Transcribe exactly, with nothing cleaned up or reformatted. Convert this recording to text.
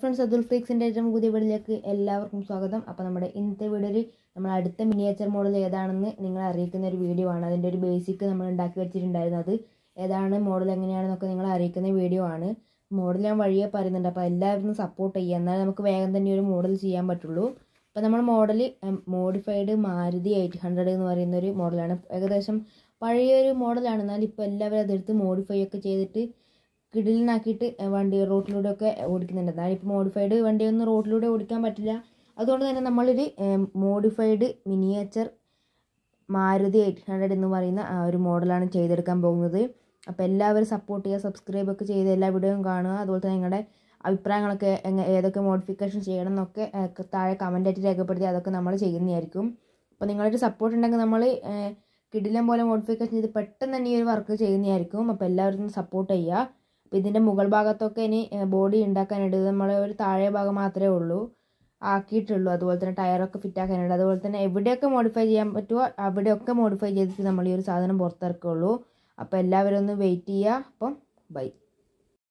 Friends, Atul ഫ്രീക്സിൻ്റെ ഏറ്റവും പുതിയ വീഡിയോയിലേക്ക് എല്ലാവർക്കും സ്വാഗതം. അപ്പോൾ നമ്മുടെ ഇന്നത്തെ വീഡിയോയിൽ നമ്മൾ അടുത്ത മിനിയേച്ചർ മോഡൽ ഏതാണെന്ന് നിങ്ങളെ അറിയിക്കുന്ന ഒരു വീഡിയോ ആണ്. അതിൻ്റെ ഒരു ബേസിക് നമ്മൾ ഉണ്ടാക്കി വെച്ചിട്ടുണ്ടായിരുന്നു. അത് ഏതാണ്, മോഡൽ എങ്ങനെയാണെന്നൊക്കെ നിങ്ങളെ അറിയിക്കുന്ന വീഡിയോ ആണ്. മോഡൽ ഞാൻ വഴിയെ പറയുന്നുണ്ട്, അപ്പോൾ എല്ലാവരും സപ്പോർട്ട് ചെയ്യുക, എന്നാലും നമുക്ക് വേഗം തന്നെ ഒരു മോഡൽ ചെയ്യാൻ പറ്റുള്ളൂ. അപ്പോൾ നമ്മൾ model modified Maruti eight hundred എന്ന് പറയുന്ന ഒരു മോഡലാണ്. ഏകദേശം പഴയൊരു മോഡലാണ്, എന്നാൽ ഇപ്പോൾ എല്ലാവരും അതെടുത്ത് മോഡിഫൈ ഒക്കെ ചെയ്തിട്ട് കിടിലിനാക്കിയിട്ട് വണ്ടി റോട്ടിലൂടെ ഒക്കെ ഓടിക്കുന്നുണ്ട്. എന്നാൽ ഇപ്പോൾ മോഡിഫൈഡ് വണ്ടിയൊന്നും റോട്ടിലൂടെ ഓടിക്കാൻ പറ്റില്ല. അതുകൊണ്ട് തന്നെ നമ്മളൊരു modified miniature Maruti eight hundred എന്ന് പറയുന്ന ആ ഒരു മോഡലാണ് ചെയ്തെടുക്കാൻ പോകുന്നത്. അപ്പോൾ എല്ലാവരും സപ്പോർട്ട് ചെയ്യുക, സബ്സ്ക്രൈബ് ഒക്കെ ചെയ്ത് എല്ലാ വീഡിയോയും കാണുക. അതുപോലെ തന്നെ നിങ്ങളുടെ അഭിപ്രായങ്ങളൊക്കെ ഏതൊക്കെ മോഡിഫിക്കേഷൻ ചെയ്യണം എന്നൊക്കെ താഴെ കമൻറ്റായിട്ട് രേഖപ്പെടുത്തി അതൊക്കെ നമ്മൾ ചെയ്യുന്നതായിരിക്കും. അപ്പോൾ നിങ്ങളൊരു സപ്പോർട്ട് ഉണ്ടെങ്കിൽ നമ്മൾ കിടിലം പോലെ മോഡിഫിക്കേഷൻ ചെയ്ത് പെട്ടെന്ന് തന്നെ ഈ ഒരു വർക്ക് ചെയ്യുന്നതായിരിക്കും. അപ്പോൾ എല്ലാവരും സപ്പോർട്ട് ചെയ്യുക. അപ്പോൾ ഇതിൻ്റെ മുകൾ ഭാഗത്തൊക്കെ ഇനി ബോഡി ഉണ്ടാക്കാനായിട്ട് നമ്മൾ ഒരു താഴെ ഭാഗം മാത്രമേ ഉള്ളൂ ആക്കിയിട്ടുള്ളൂ. അതുപോലെ തന്നെ ടയറൊക്കെ ഫിറ്റ് ആക്കാനുണ്ട്. അതുപോലെ തന്നെ എവിടെയൊക്കെ മോഡിഫൈ ചെയ്യാൻ പറ്റുമോ അവിടെയൊക്കെ മോഡിഫൈ ചെയ്തിട്ട് നമ്മൾ ഈ ഒരു സാധനം പുറത്തിറക്കുള്ളൂ. അപ്പോൾ എല്ലാവരും ഒന്ന് വെയിറ്റ് ചെയ്യുക. അപ്പം ബൈ.